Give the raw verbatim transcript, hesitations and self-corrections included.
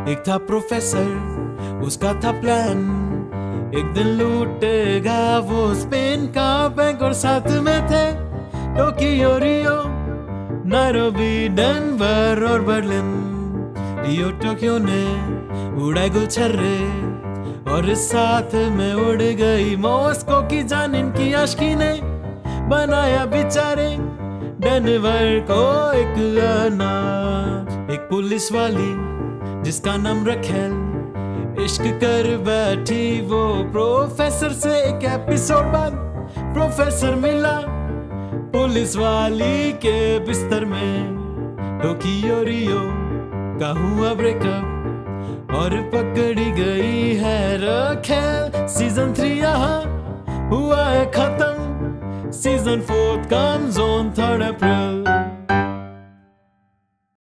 एक था प्रोफेसर, उसका था प्लान, एक दिन लूटेगा वो स्पेन का बैंक। और साथ में थे टोक्यो, रियो, नायरोबी, डेनवर और बर्लिन। रियो टोक्यो ने उड़ाए गुलछर्रे और साथ में उड़ गई मॉस्को की जान। इनकी आशिकी ने बनाया बेचारे डेनवर को एक अनाथ। एक पुलिस वाली जिसका नाम रखेल, इश्क कर बैठी वो प्रोफेसर से। एक एपिसोड बाद प्रोफेसर मिला पुलिस वाली के बिस्तर में। टोक्यो रियो का हुआ ब्रेकअप और पकड़ी गई है रखेल। सीजन थ्री यहाँ हुआ है खत्म, season fourth comes on third April.